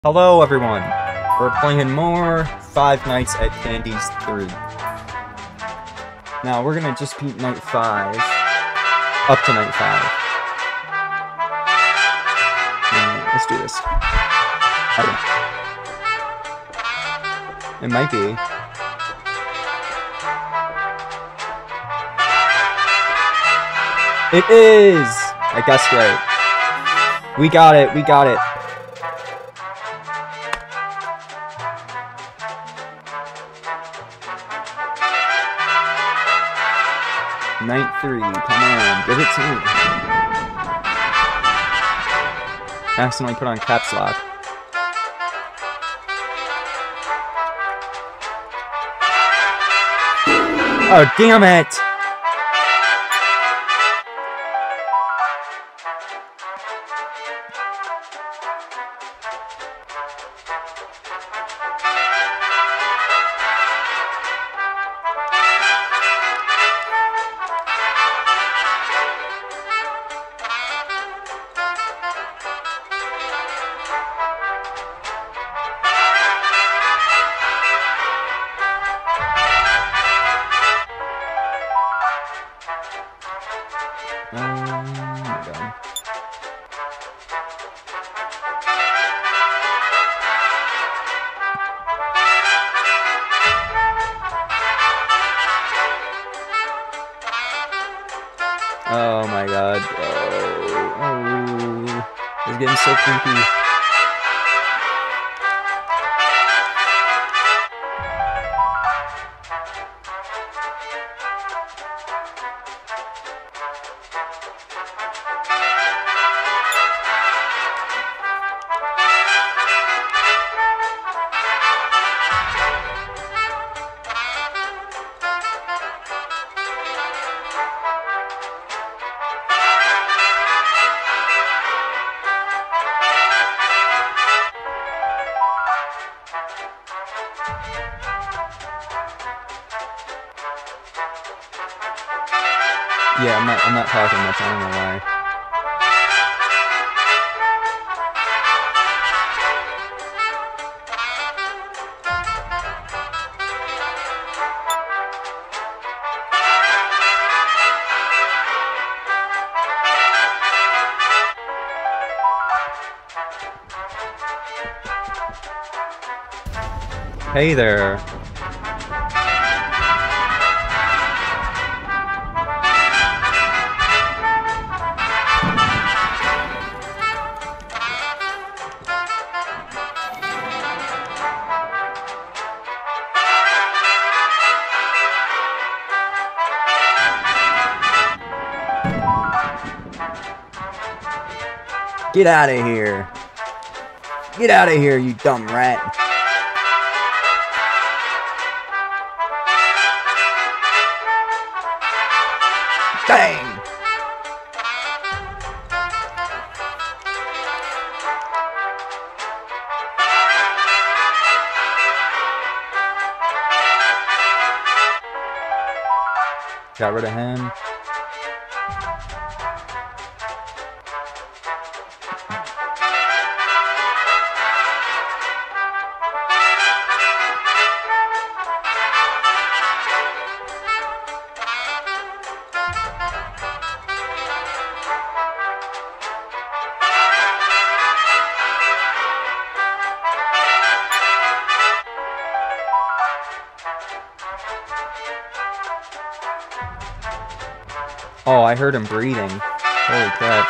Hello everyone, we're playing more Five Nights at Candy's 3. Now we're gonna just beat night 5, up to night 5. Let's do this. Okay. It might be. It is! I guessed right. We got it, we got it. Night 3, come on, give it to me. Accidentally put on caps lock. Oh, damn it! Oh my god. Oh my god. Oh. It's getting so creepy. Yeah, I'm not talking much, I don't know why. Hey there. Get out of here. Get out of here, you dumb rat. Dang. Got rid of him. Oh, I heard him breathing. Holy crap.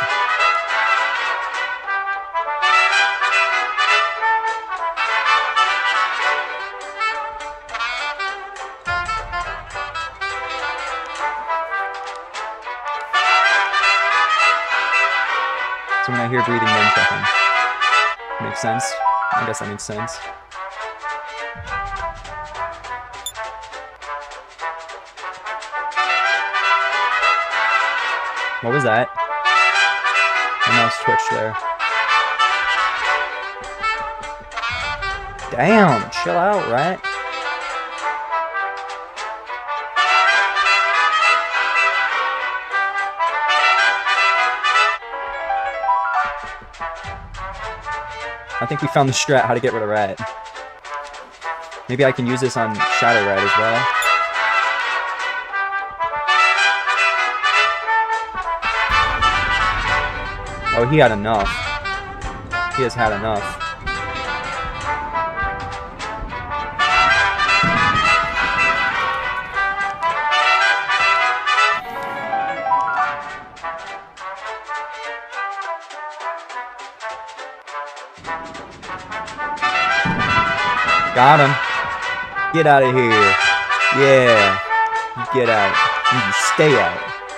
So when I hear breathing, then check him. Makes sense? I guess that makes sense. What was that? My mouse twitched there. Damn, chill out, right? I think we found the strat how to get rid of rat. Maybe I can use this on Shadow Rat as well. Oh, he had enough. He has had enough. Got him. Get out of here. Yeah. You get out. You stay out.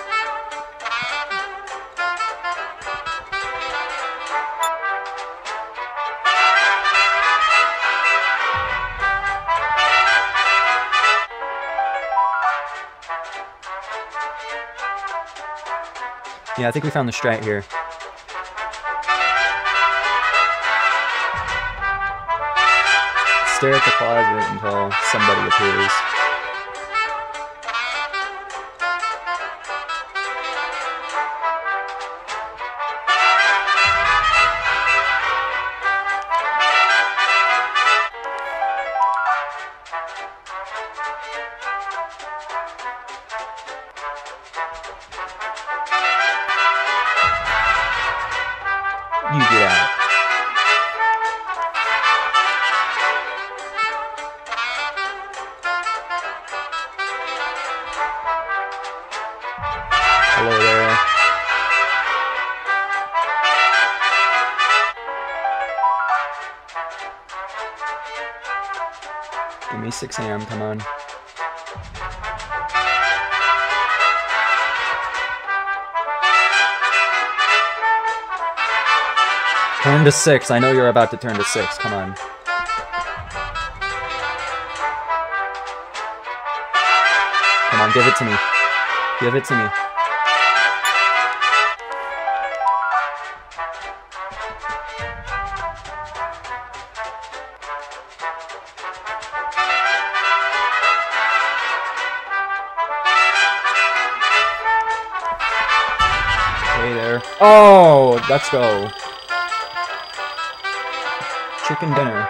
Yeah, I think we found the strat here. Stare at the closet until somebody appears. You get out. Hello there. Give me 6 AM, come on. Turn to 6. I know you're about to turn to 6. Come on. Come on, give it to me. Give it to me. Hey there. Oh, let's go. Chicken dinner.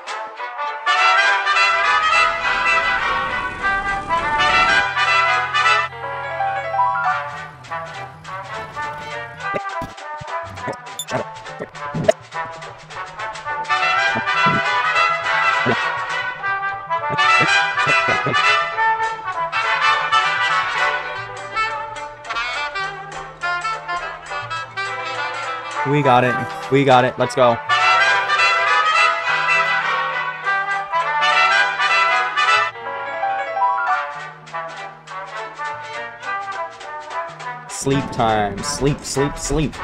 We got it. We got it. Let's go. Sleep time. Sleep, sleep, sleep.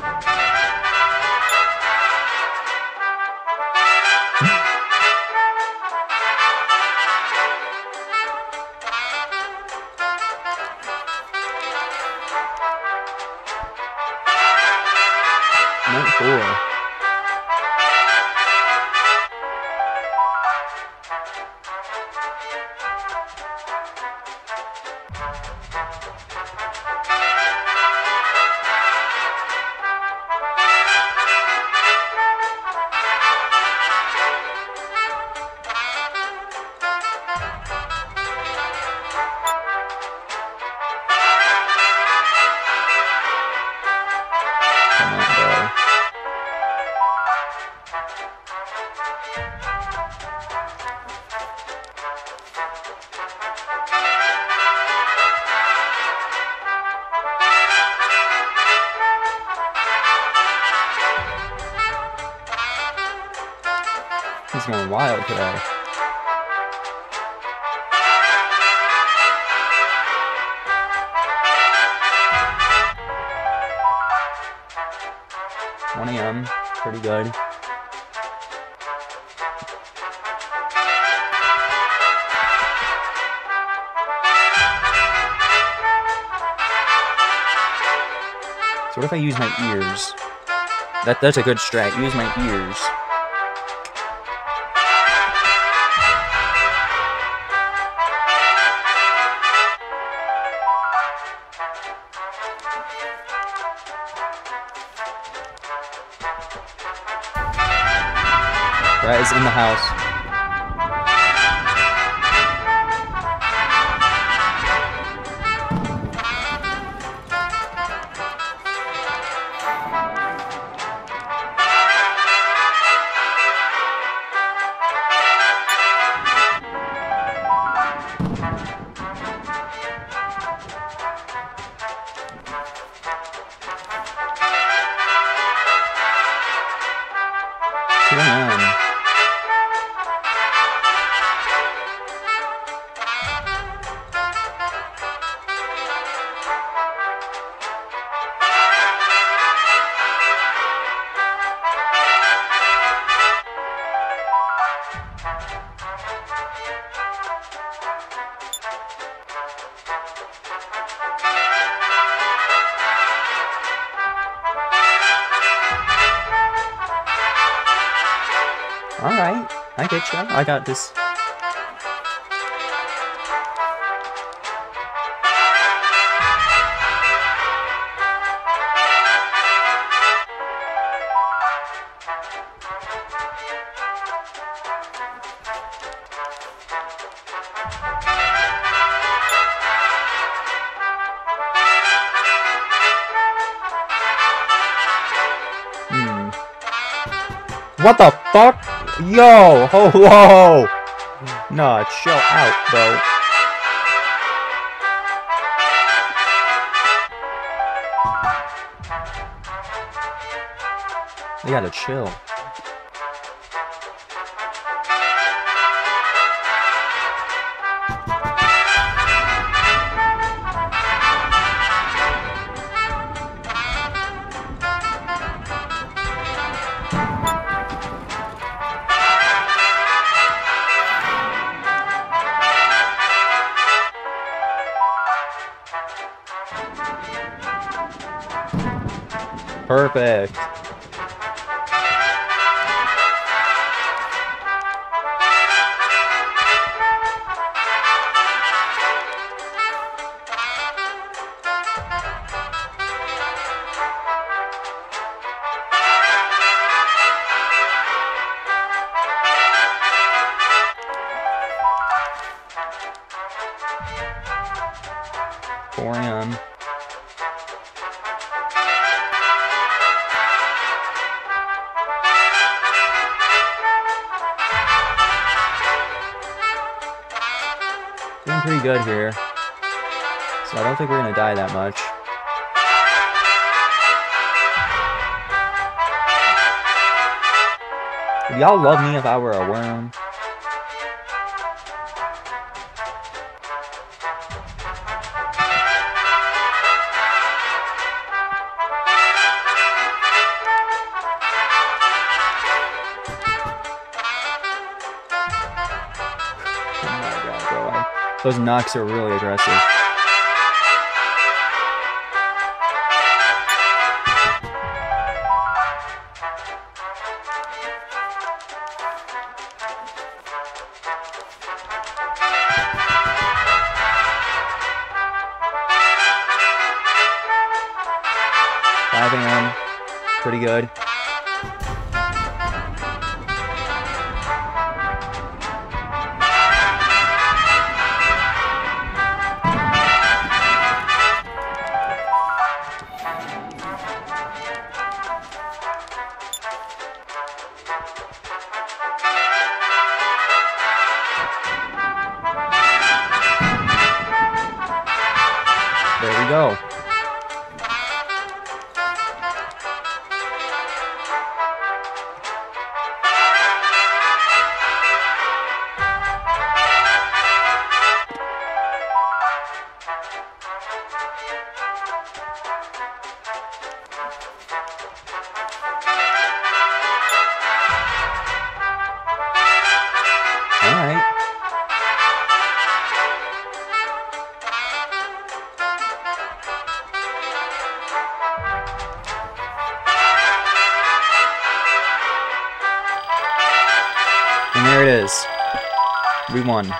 Night 4. He's going wild today. $1 AM, pretty good. So what if I use my ears? That's a good strat. Use my ears. Rat is in the house. Alright, I get you. I got this. What the fuck? Yo! Oh, whoa! Nah, chill out, bro. You gotta chill. Perfect. Corian. Doing pretty good here. So I don't think we're gonna die that much. Would y'all love me if I were a worm? Those knocks are really aggressive. Diving him. Pretty good. There we go. All right. And there it is. We won.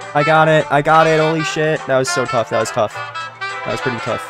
I got it. I got it. Holy shit. That was so tough. That was tough. That was pretty tough.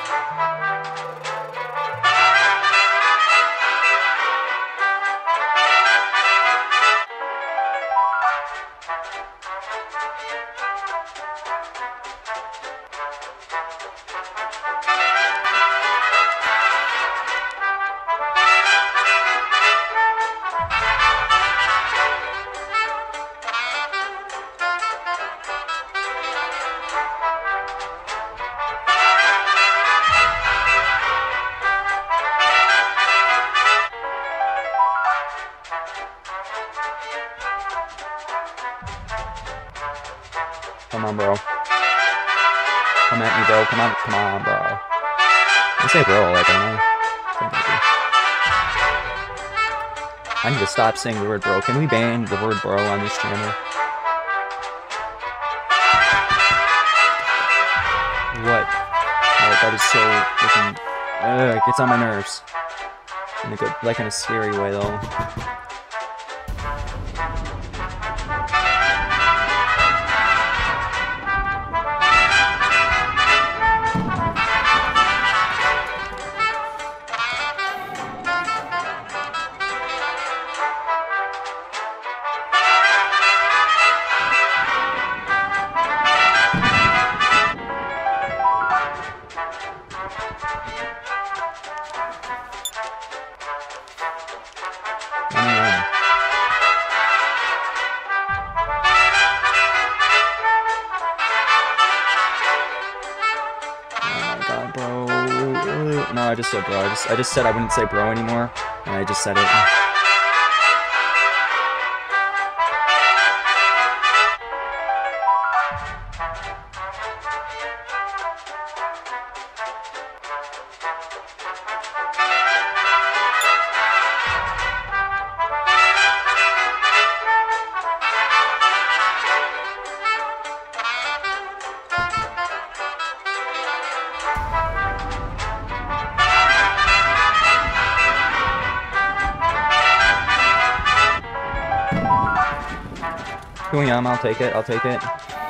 Come on, bro. Come at me, bro. Come on, bro. I say bro, like, don't I need to stop saying the word bro. Can we ban the word bro on this channel? What? Oh, that is so freaking... it gets on my nerves. In a good, like in a scary way, though. No, I just said bro. I just said I wouldn't say bro anymore, and I just said it. I'll take it. I'll take it.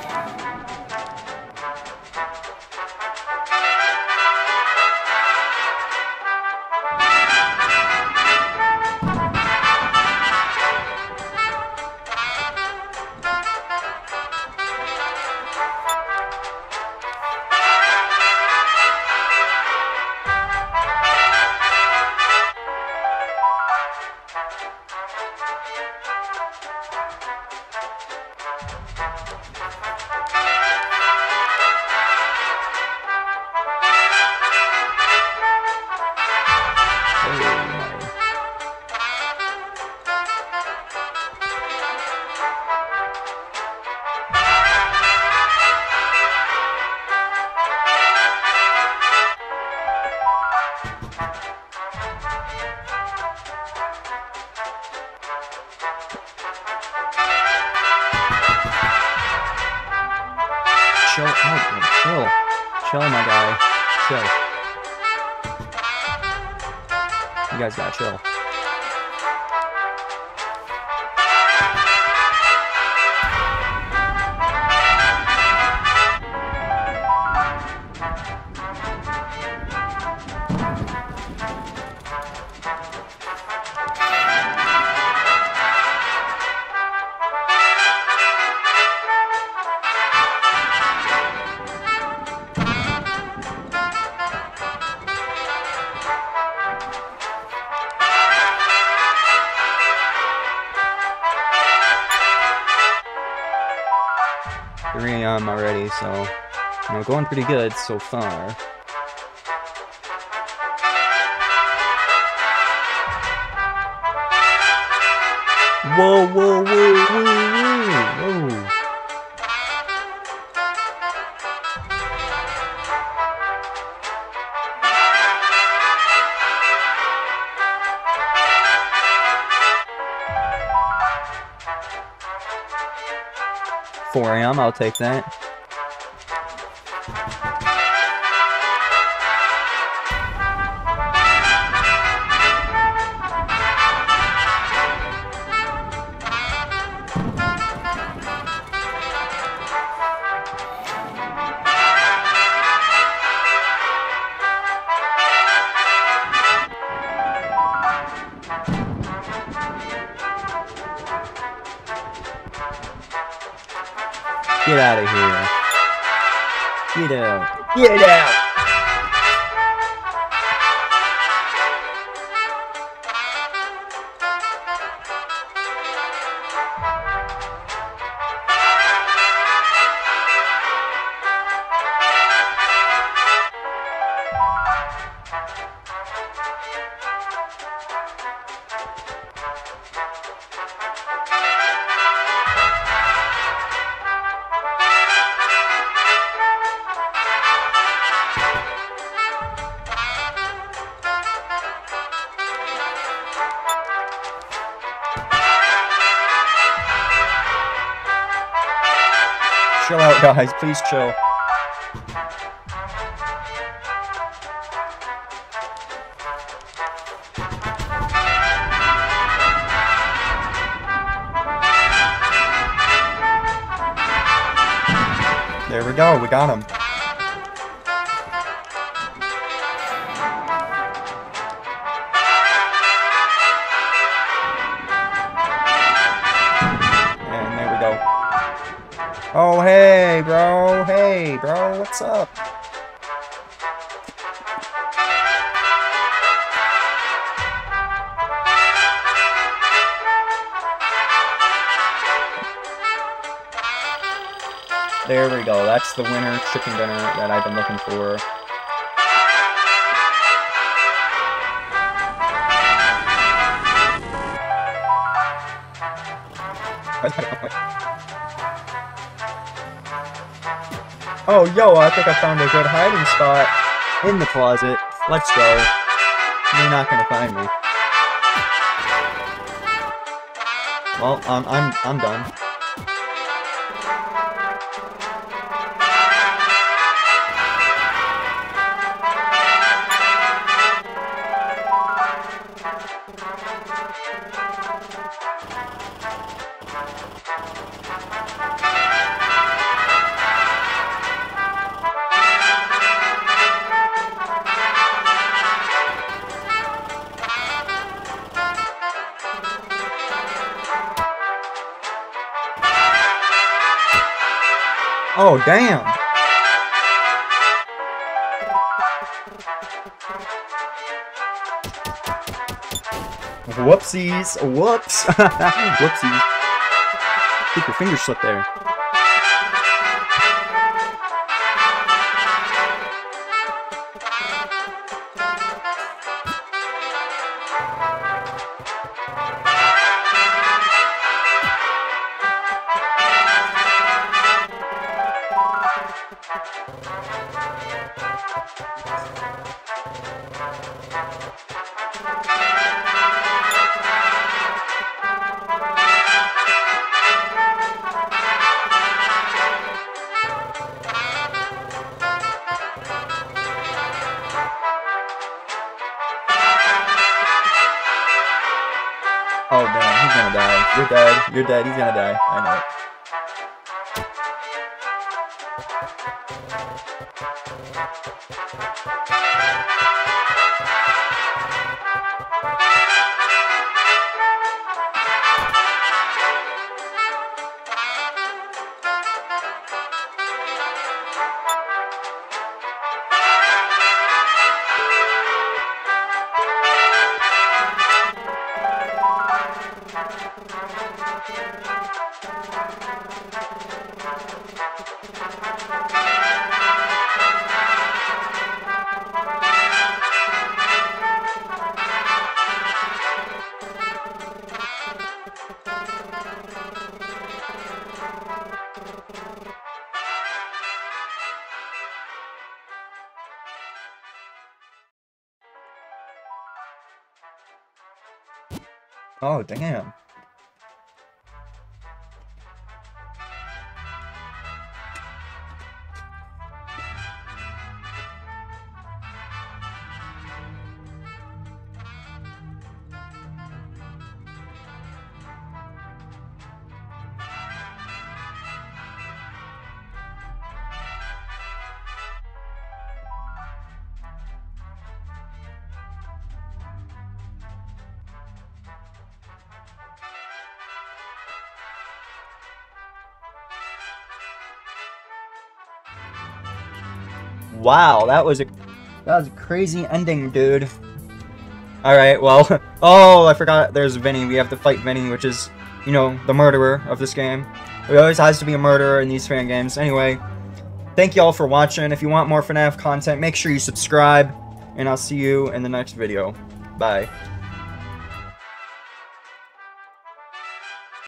Chill out, man. Chill. Chill, my guy. Chill. You guys gotta chill. Already, so going pretty good so far. Whoa, whoa, whoa, whoa, whoa, whoa. 4 AM, I'll take that. Get out of here. Get out. Get out! Chill out, guys. Please chill. There we go. We got him. And there we go. Oh, hey, bro. Hey, bro. What's up? There we go. That's the winner chicken dinner that I've been looking for. Oh, yo, I think I found a good hiding spot in the closet. Let's go. You're not gonna find me. Well, I'm done. Oh, damn! Whoopsies! Whoops! Whoopsies. I think your finger slipped there. Oh, damn, he's gonna die. You're dead. You're dead. He's gonna die. I know it. Oh, damn. Wow, that was a crazy ending, dude. Alright, well, oh, I forgot there's Vinny. We have to fight Vinny, which is, you know, the murderer of this game. There always has to be a murderer in these fan games. Anyway, thank you all for watching. If you want more FNAF content, make sure you subscribe, and I'll see you in the next video. Bye.